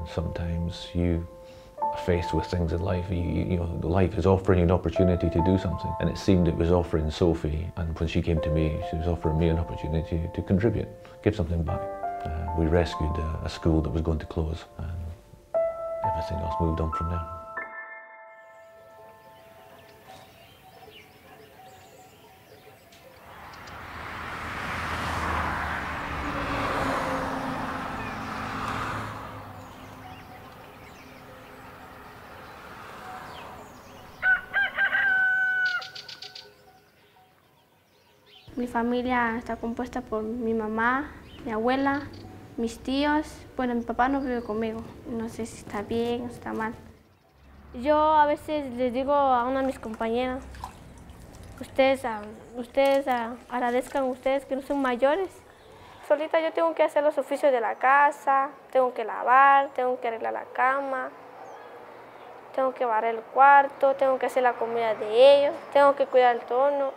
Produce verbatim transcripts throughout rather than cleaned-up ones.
Sometimes you are faced with things in life, you, you know, life is offering you an opportunity to do something, and it seemed it was offering Sophie, and when she came to me, she was offering me an opportunity to contribute, give something back. Uh, we rescued a, a school that was going to close, and everything else moved on from there. Mi familia está compuesta por mi mamá, mi abuela, mis tíos. Bueno, mi papá no vive conmigo, no sé si está bien o está mal. Yo a veces les digo a una de mis compañeras, ustedes, ustedes agradezcan ustedes que no son mayores. Solita yo tengo que hacer los oficios de la casa, tengo que lavar, tengo que arreglar la cama, tengo que barrer el cuarto, tengo que hacer la comida de ellos, tengo que cuidar el tono.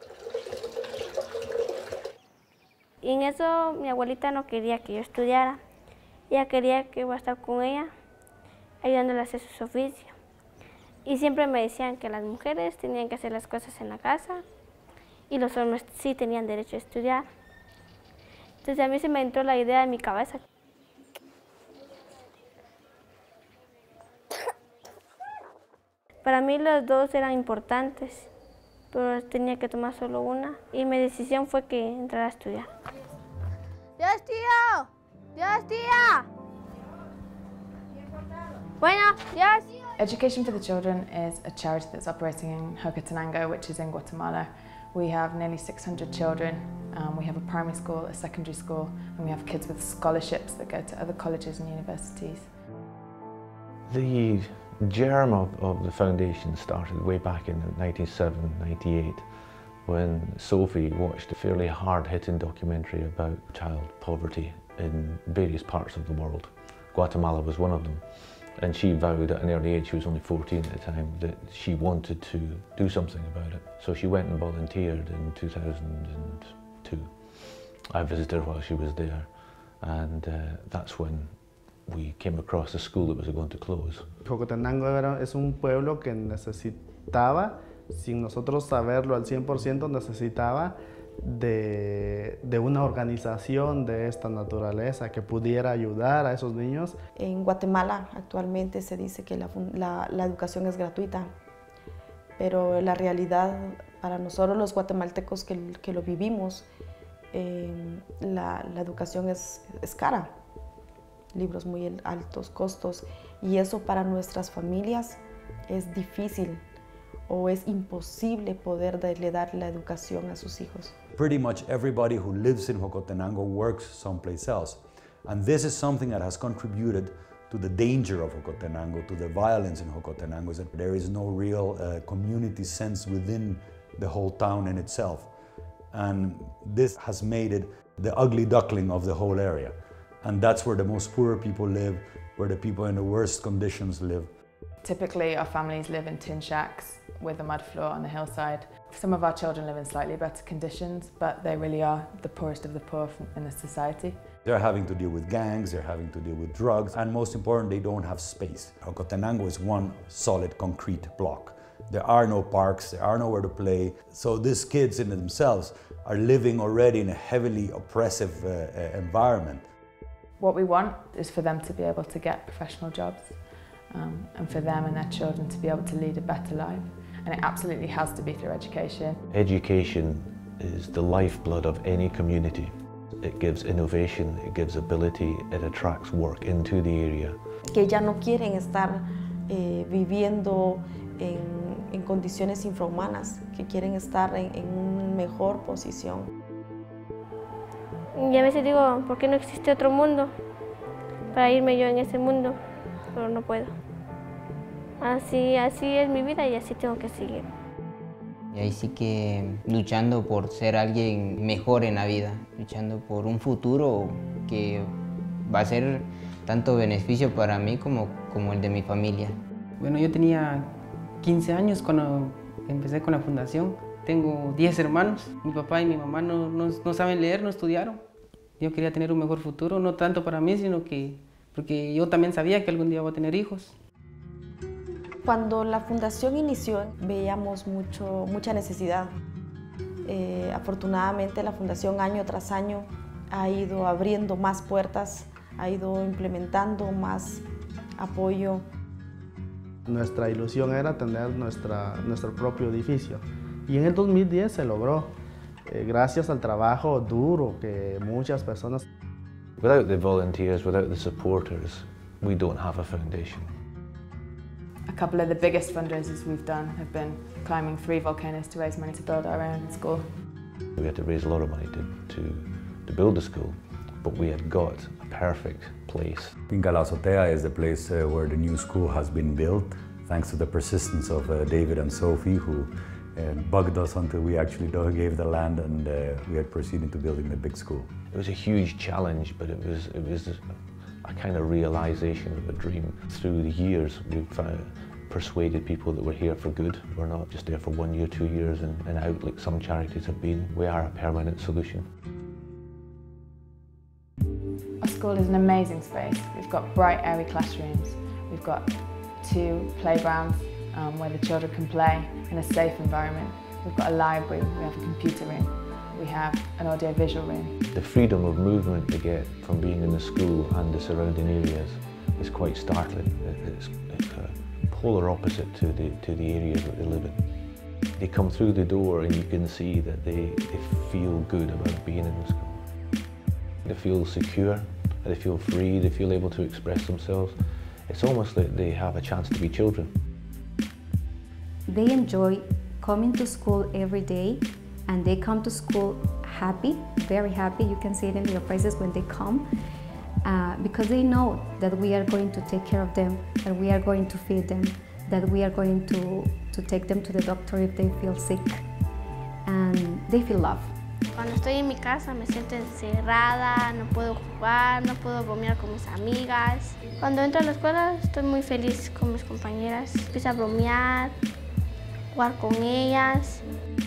Y en eso mi abuelita no quería que yo estudiara. Ella quería que iba a estar con ella, ayudándole a hacer sus oficios. Y siempre me decían que las mujeres tenían que hacer las cosas en la casa y los hombres sí tenían derecho a estudiar. Entonces a mí se me entró la idea en mi cabeza. Para mí los dos eran importantes, pero tenía que tomar solo una, y mi decisión fue que entrara a estudiar. ¡Dios, tío! ¡Dios, tía! Bueno, Dios. Education for the Children is a charity that's operating in Huehuetenango, which is in Guatemala. We have nearly six hundred children. Um, we have a primary school, a secondary school, and we have kids with scholarships that go to other colleges and universities. The germ of, of the foundation started way back in ninety-seven, ninety-eight, when Sophie watched a fairly hard-hitting documentary about child poverty in various parts of the world. Guatemala was one of them, and she vowed at an early age, she was only fourteen at the time, that she wanted to do something about it. So she went and volunteered in two thousand two. I visited her while she was there, and uh, that's when we came across the school that was going to close. Huehuetenango era, es un pueblo que necesitaba, sin nosotros saberlo al cien por ciento, necesitaba de, de una organización de esta naturaleza que pudiera ayudar a esos niños. En Guatemala actualmente se dice que la, la, la educación es gratuita, pero la realidad para nosotros los guatemaltecos que, que lo vivimos, eh, la, la educación es, es cara. Libros muy altos costos, y eso para nuestras familias es difícil o es imposible poder darle dar la educación a sus hijos. Pretty much everybody who lives in Huehuetenango works someplace else, and this is something that has contributed to the danger of Huehuetenango, to the violence in Huehuetenango, is that there is no real uh, community sense within the whole town in itself, and this has made it the ugly duckling of the whole area. And that's where the most poor people live, where the people in the worst conditions live. Typically, our families live in tin shacks with a mud floor on the hillside. Some of our children live in slightly better conditions, but they really are the poorest of the poor in the society. They're having to deal with gangs, they're having to deal with drugs, and most important, they don't have space. Huehuetenango is one solid concrete block. There are no parks, there are nowhere to play. So these kids in themselves are living already in a heavily oppressive uh, environment. What we want is for them to be able to get professional jobs, um, and for them and their children to be able to lead a better life. And it absolutely has to be through education. Education is the lifeblood of any community. It gives innovation, it gives ability, it attracts work into the area. Que ya no quieren estar eh, viviendo en, en condiciones infrahumanas, que quieren estar en, en una mejor posición. Y a veces digo, ¿por qué no existe otro mundo para irme yo en ese mundo? Pero no puedo. Así, así es mi vida y así tengo que seguir. Y ahí sí que luchando por ser alguien mejor en la vida, luchando por un futuro que va a ser tanto beneficio para mí como, como el de mi familia. Bueno, yo tenía quince años cuando empecé con la fundación. Tengo diez hermanos. Mi papá y mi mamá no, no, no saben leer, no estudiaron. Yo quería tener un mejor futuro, no tanto para mí, sino que porque yo también sabía que algún día voy a tener hijos. Cuando la fundación inició, veíamos mucho, mucha necesidad. Eh, afortunadamente, la fundación año tras año ha ido abriendo más puertas, ha ido implementando más apoyo. Nuestra ilusión era tener nuestra, nuestro propio edificio y en el dos mil diez se logró, eh, gracias al trabajo duro que muchas personas. Without the volunteers, without the supporters, we don't have a foundation. A couple of the biggest fundraisers we've done have been climbing three volcanoes to raise money to build our own school. We had to raise a lot of money to, to, to build the school, but we had got a perfect place. Finca La Azotea is the place uh, where the new school has been built, thanks to the persistence of uh, David and Sophie, who uh, bugged us until we actually gave the land and uh, we had proceeded to building the big school. It was a huge challenge, but it was, it was a kind of realization of a dream. Through the years, we've uh, persuaded people that we're here for good. We're not just there for one year, two years and, and out like some charities have been. We are a permanent solution. Our school is an amazing space. We've got bright, airy classrooms. We've got two playgrounds um, where the children can play in a safe environment. We've got a library, we have a computer room, we have an audio-visual room. The freedom of movement they get from being in the school and the surrounding areas is quite startling. It's, it's a polar opposite to the, to the areas that they live in. They come through the door and you can see that they, they feel good about being in the school. They feel secure, they feel free, they feel able to express themselves. It's almost like they have a chance to be children. They enjoy coming to school every day and they come to school happy, very happy. You can see it in their faces when they come uh, because they know that we are going to take care of them, that we are going to feed them, that we are going to, to take them to the doctor if they feel sick, and they feel love. Cuando estoy en mi casa me siento encerrada, no puedo jugar, no puedo bromear con mis amigas. Cuando entro a la escuela estoy muy feliz con mis compañeras. Empiezo a bromear, jugar con ellas.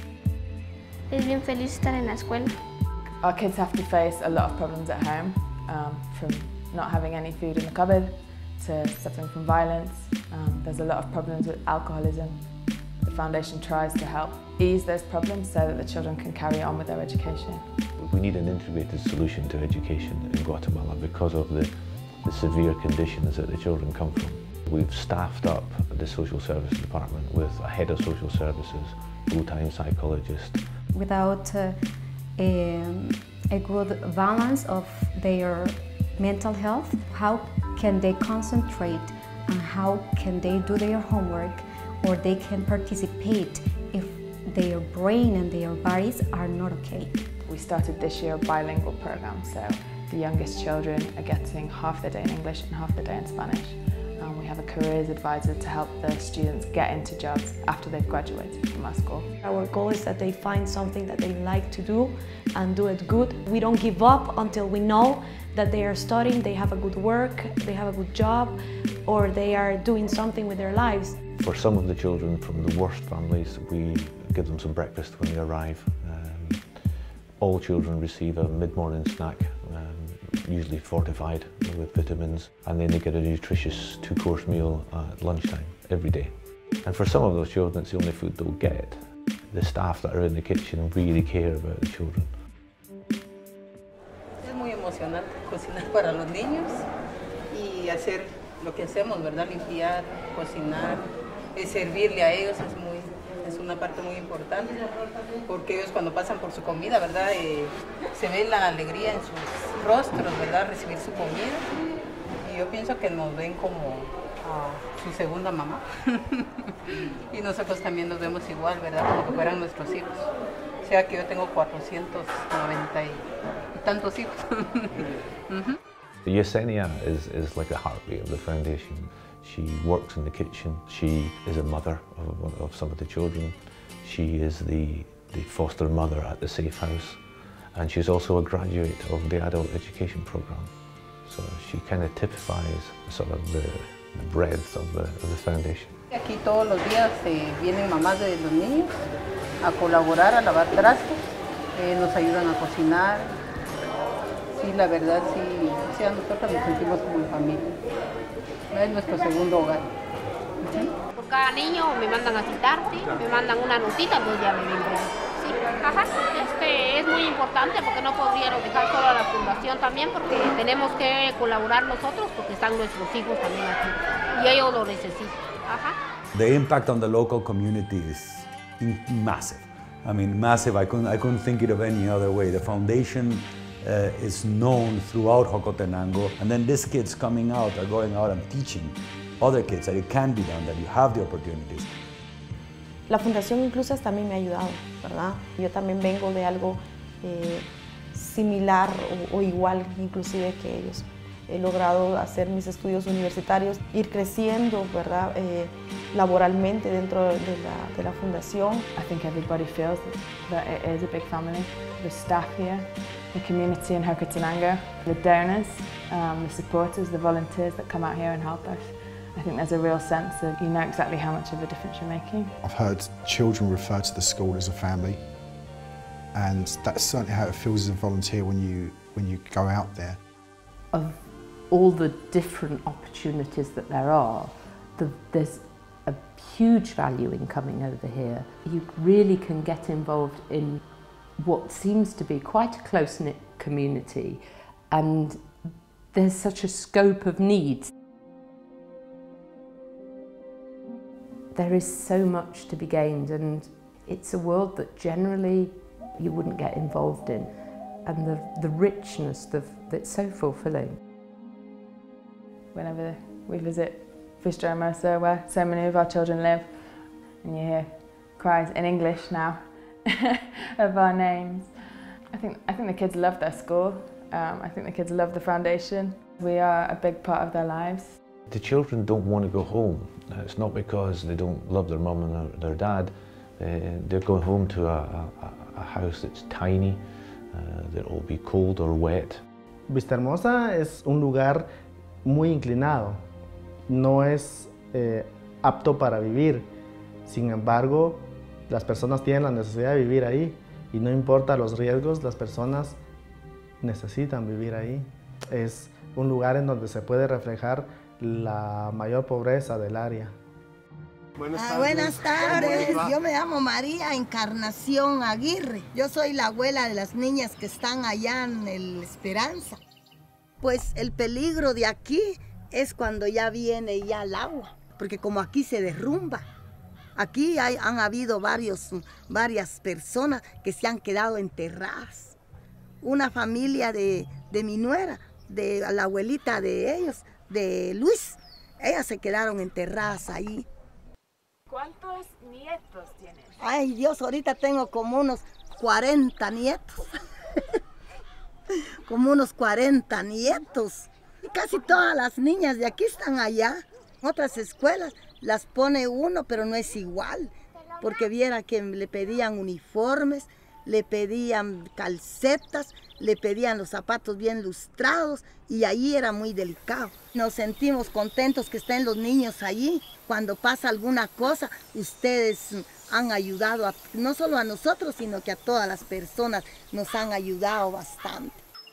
Es bien feliz estar en la escuela. Our kids have to face a lot of problems at home, um, from not having any food in the cupboard to suffering from violence. Um, there's a lot of problems with alcoholism. The foundation tries to help ease those problems so that the children can carry on with their education. We need an integrated solution to education in Guatemala because of the, the severe conditions that the children come from. We've staffed up the social services department with a head of social services, full-time psychologist. Without uh, a, a good balance of their mental health, how can they concentrate and how can they do their homework, or they can participate if their brain and their bodies are not okay. We started this year a bilingual program, so the youngest children are getting half the day in English and half the day in Spanish. Um, we have a careers advisor to help the students get into jobs after they've graduated from our school. Our goal is that they find something that they like to do and do it good. We don't give up until we know that they are studying, they have a good work, they have a good job, or they are doing something with their lives. For some of the children from the worst families, we give them some breakfast when they arrive. Um, all children receive a mid-morning snack, um, usually fortified with vitamins, and then they get a nutritious two-course meal at lunchtime every day. And for some of those children, it's the only food they'll get. The staff that are in the kitchen really care about the children. Es muy emocionante cocinar para los niños y hacer lo que hacemos, ¿verdad? Limpiar, cocinar, y servirle a ellos es muy, es una parte muy importante, porque ellos cuando pasan por su comida, ¿verdad? Eh, se ve la alegría en sus rostros, ¿verdad? Recibir su comida, y yo pienso que nos ven como uh, su segunda mamá, y nosotros también nos vemos igual, ¿verdad? Como que fueran nuestros hijos. O sea que yo tengo cuatrocientos noventa y tantos hijos. uh-huh. Yesenia is, is like the heartbeat of the foundation. She works in the kitchen. She is a mother of, of some of the children. She is the, the foster mother at the Safe House. And she's also a graduate of the adult education program. So she kind of typifies sort of the, the breadth of the, of the foundation. Aquí todos los días eh, vienen mamás de los niños a colaborar, a lavar trastos, eh, nos ayudan a cocinar. Sí, la verdad sí. O sea, nosotros nos sentimos como en familia. Es nuestro segundo hogar. ¿Sí? Por cada niño me mandan a citar, ¿sí? Me mandan una notita, entonces ya me vendré. Sí, ajá. Este es muy importante porque no podríamos dejar solo a la fundación también, porque tenemos que colaborar nosotros porque están nuestros hijos también aquí y ellos lo necesitan. Ajá. The impact on the local community is massive. I mean, massive. I couldn't, I couldn't think it of any other way. The foundation uh, is known throughout Jocotenango, and then these kids coming out are going out and teaching other kids that it can be done, that you have the opportunities. La fundación incluso hasta a mí me ha ayudado, ¿verdad? Yo también vengo de algo eh, similar o, o igual inclusive que ellos. He logrado hacer mis estudios universitarios, ir creciendo, ¿verdad? Eh, laboralmente dentro de la, de la fundación. I think everybody feels that it is a big family. The staff here, the community in Jocotenango, the donors, um, the supporters, the volunteers that come out here and help us. I think there's a real sense of you know exactly how much of a difference you're making. I've heard children refer to the school as a family, and that's certainly how it feels as a volunteer when you, when you go out there. Of all the different opportunities that there are, the, there's a huge value in coming over here. You really can get involved in what seems to be quite a close-knit community, and there's such a scope of needs. There is so much to be gained, and it's a world that generally you wouldn't get involved in, and the, the richness the, that's so fulfilling. Whenever we visit Fuster Hermoso, where so many of our children live, and you hear cries in English now of our names. I think, I think the kids love their school. Um, I think the kids love the foundation. We are a big part of their lives. The children don't want to go home. It's not because they don't love their mum and their, their dad. Uh, they're going home to a, a, a house that's tiny, uh, that will be cold or wet. Vista Hermosa es un lugar muy inclinado, no es eh, apto para vivir. Sin embargo, las personas tienen la necesidad de vivir ahí y no importa los riesgos, las personas necesitan vivir ahí. Es un lugar en donde se puede reflejar la mayor pobreza del área. Buenas tardes. Ah, buenas tardes. Yo me llamo María Encarnación Aguirre. Yo soy la abuela de las niñas que están allá en el Esperanza. Pues el peligro de aquí es cuando ya viene ya el agua, porque como aquí se derrumba. Aquí hay, han habido varios, varias personas que se han quedado enterradas. Una familia de, de mi nuera, de la abuelita de ellos, de Luis, ellas se quedaron enterradas ahí. ¿Cuántos nietos tienes? Ay Dios, ahorita tengo como unos cuarenta nietos. Como unos cuarenta nietos. Y casi todas las niñas de aquí están allá. Otras escuelas las pone uno, pero no es igual. Porque viera que le pedían uniformes, le pedían calcetas, le pedían los zapatos bien lustrados y ahí era muy delicado. Nos sentimos contentos que estén los niños allí. Cuando pasa alguna cosa, ustedes han ayudado, a, no solo a nosotros, sino que a todas las personas nos han ayudado bastante.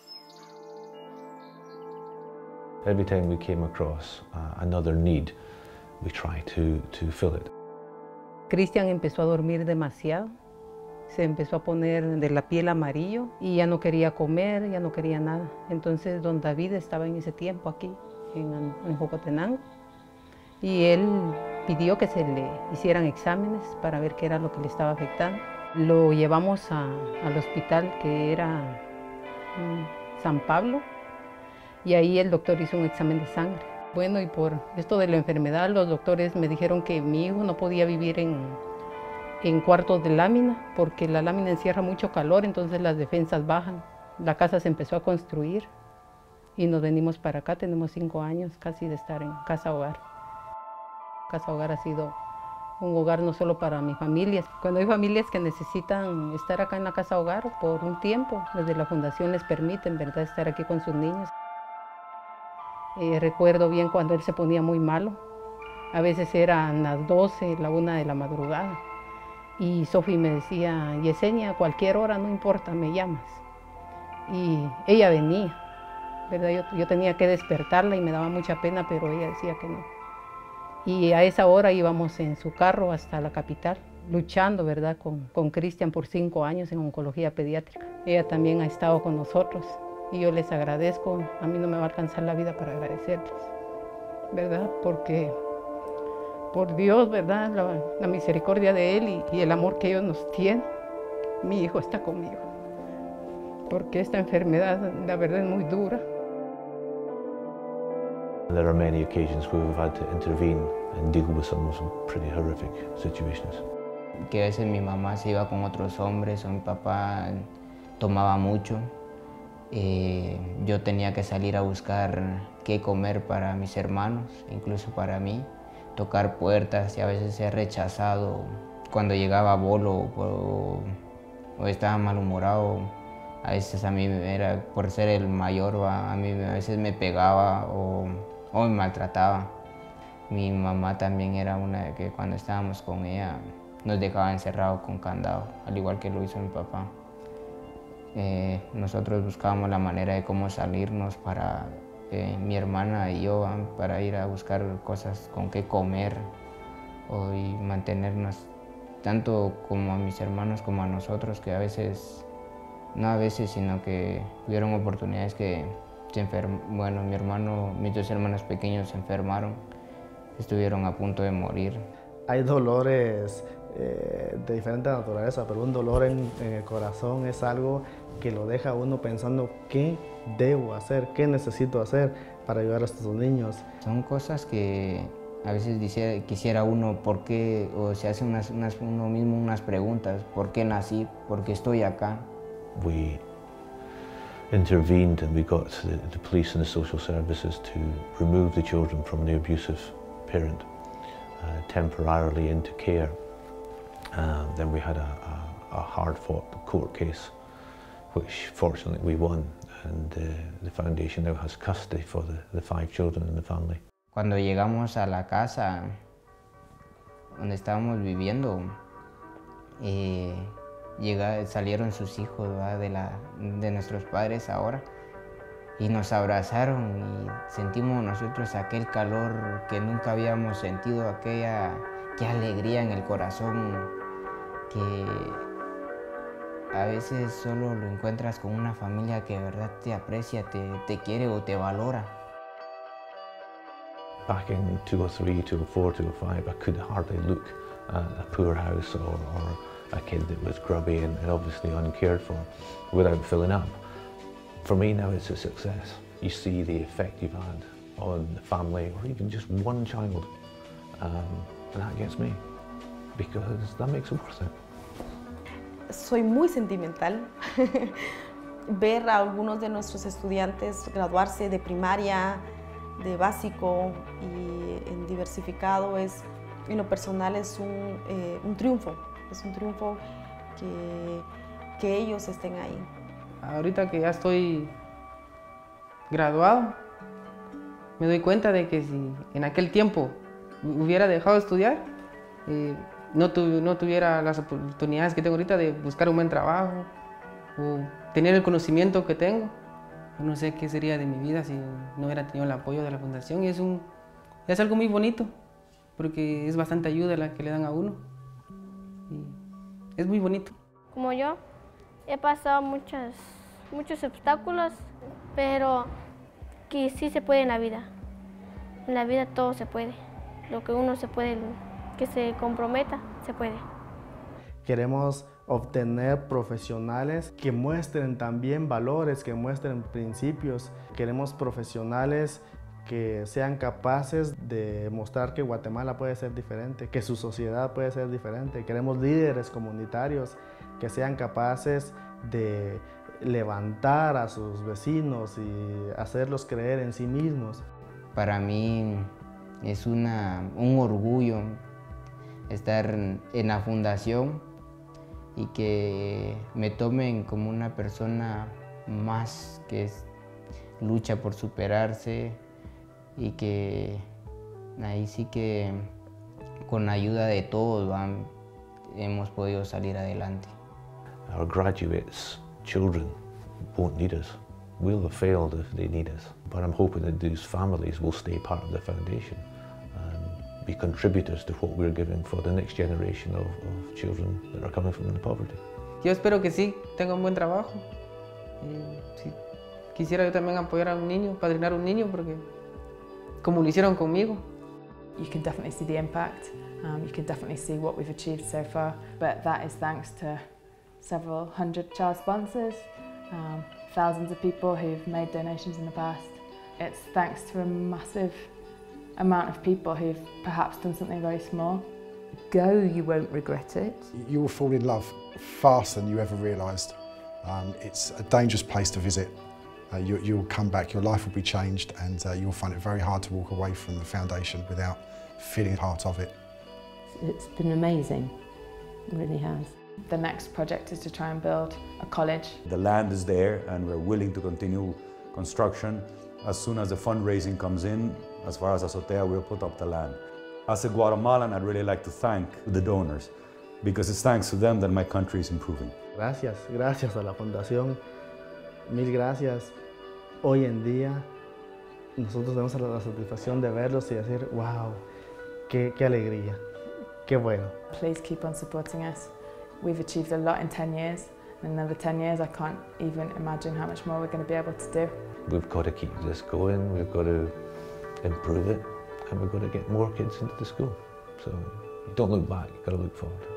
Every time we came across uh, another need, we try to, to fill it. Cristian empezó a dormir demasiado. Se empezó a poner de la piel amarillo y ya no quería comer, ya no quería nada. Entonces don David estaba en ese tiempo aquí, en, en Jocotenango, y él pidió que se le hicieran exámenes para ver qué era lo que le estaba afectando. Lo llevamos a, al hospital que era um, San Pablo, y ahí el doctor hizo un examen de sangre. Bueno, y por esto de la enfermedad, los doctores me dijeron que mi hijo no podía vivir en en cuartos de lámina, porque la lámina encierra mucho calor, entonces las defensas bajan. La casa se empezó a construir y nos venimos para acá. Tenemos cinco años casi de estar en Casa Hogar. Casa Hogar ha sido un hogar no solo para mi familia. Cuando hay familias que necesitan estar acá en la Casa Hogar por un tiempo, desde la fundación les permiten, ¿verdad?, estar aquí con sus niños. Eh, recuerdo bien cuando él se ponía muy malo. A veces eran las doce, la una de la madrugada. Y Sofi me decía, Yesenia, a cualquier hora, no importa, me llamas. Y ella venía. ¿verdad? Yo, yo tenía que despertarla y me daba mucha pena, pero ella decía que no. Y a esa hora íbamos en su carro hasta la capital, luchando, ¿verdad?, con, con Cristian por cinco años en oncología pediátrica. Ella también ha estado con nosotros y yo les agradezco. A mí no me va a alcanzar la vida para agradecerles, ¿verdad? Porque por Dios, ¿verdad?, la, la misericordia de Él y, y el amor que ellos nos tienen, mi hijo está conmigo. Porque esta enfermedad, la verdad, es muy dura. There are many occasions where we've had to intervene and deal with some, some pretty horrific situations. Que a veces mi mamá se iba con otros hombres o mi papá tomaba mucho. Eh, yo tenía que salir a buscar qué comer para mis hermanos, incluso para mí. Tocar puertas y a veces ser rechazado. Cuando llegaba bolo o, o estaba malhumorado, a veces a mí era, por ser el mayor, a mí a veces me pegaba o, o me maltrataba. Mi mamá también era una que cuando estábamos con ella nos dejaba encerrados con candado, al igual que lo hizo mi papá. Eh, nosotros buscábamos la manera de cómo salirnos para eh, mi hermana y yo, para ir a buscar cosas con qué comer o, y mantenernos, tanto como a mis hermanos como a nosotros, que a veces, no a veces, sino que hubieron oportunidades que se enfermó. Bueno, mi hermano, mis dos hermanos pequeños se enfermaron, estuvieron a punto de morir. Hay dolores eh, de diferente naturaleza, pero un dolor en, en el corazón es algo que lo deja a uno pensando qué debo hacer, qué necesito hacer para ayudar a estos niños. Son cosas que a veces quisiera, quisiera uno, ¿por qué? O se hace unas, unas, uno mismo unas preguntas, ¿por qué nací? ¿Por qué estoy acá? We intervened and we got the, the police and the social services to remove the children from the abusive parent uh, temporarily into care. Uh, then we had a, a, a hard-fought court case, which fortunately we won, and uh, the foundation now has custody for the, the five children in the family. Cuando llegamos a la casa donde estábamos viviendo, eh, llega, salieron sus hijos, ¿verdad?, de, la, de nuestros padres ahora, y nos abrazaron y sentimos nosotros aquel calor que nunca habíamos sentido, aquella, aquella alegría en el corazón que a veces solo lo encuentras con una familia que de verdad te aprecia, te, te quiere o te valora. Back in two oh three, two oh four, two oh five, I could hardly look at a poor house or, or a kid that was grubby and, and obviously uncared for without filling up. For me now it's a success. You see the effect you've had on the family or even just one child, um, and that gets me, because that makes it worth it. Soy muy sentimental. Ver a algunos de nuestros estudiantes graduarse de primaria, de básico y en diversificado es, en lo personal, es un, eh, un triunfo. Es un triunfo que, que ellos estén ahí. Ahorita que ya estoy graduado, me doy cuenta de que si en aquel tiempo hubiera dejado de estudiar, eh, no, tu, no tuviera las oportunidades que tengo ahorita de buscar un buen trabajo o tener el conocimiento que tengo. No sé qué sería de mi vida si no hubiera tenido el apoyo de la fundación, y es, un, es algo muy bonito porque es bastante ayuda la que le dan a uno y es muy bonito. Como yo, he pasado muchos, muchos obstáculos, pero que sí se puede en la vida. En la vida todo se puede. Lo que uno se puede, que se comprometa, se puede. Queremos obtener profesionales que muestren también valores, que muestren principios. Queremos profesionales que sean capaces de mostrar que Guatemala puede ser diferente, que su sociedad puede ser diferente. Queremos líderes comunitarios que sean capaces de levantar a sus vecinos y hacerlos creer en sí mismos. Para mí es una, un orgullo estar en la fundación y que me tomen como una persona más que es, lucha por superarse, y que ahí sí que con la ayuda de todos van, hemos podido salir adelante. Our graduates' children won't need us. we'll have failed if they need us. But I'm hoping that these families will stay part of the foundation and be contributors to what we're giving for the next generation of, of children that are coming from the poverty. Yo espero que sí, tenga un buen trabajo. Y si quisiera yo también apoyar a un niño, padrinar a un niño, porque como lo hicieron conmigo. You can definitely see the impact. Um, you can definitely see what we've achieved so far, but that is thanks to several hundred child sponsors, um, thousands of people who've made donations in the past. It's thanks to a massive amount of people who've perhaps done something very small. Go, you won't regret it. You will fall in love faster than you ever realised. Um, it's a dangerous place to visit. Uh, you, you'll come back, your life will be changed, and uh, you'll find it very hard to walk away from the foundation without feeling part of it. It's been amazing, it really has. The next project is to try and build a college. The land is there and we're willing to continue construction. As soon as the fundraising comes in, as far as Azotea, we'll put up the land. As a Guatemalan, I'd really like to thank the donors, because it's thanks to them that my country is improving. Gracias, gracias a la Fundación, mil gracias. Hoy en día nosotros tenemos la satisfacción de verlos y decir, wow, qué, qué alegría, qué bueno. Please keep on supporting us. We've achieved a lot in ten years. In another ten years, I can't even imagine how much more we're going to be able to do. We've got to keep this going, we've got to improve it, and we've got to get more kids into the school. So you don't look back, you've got to look forward.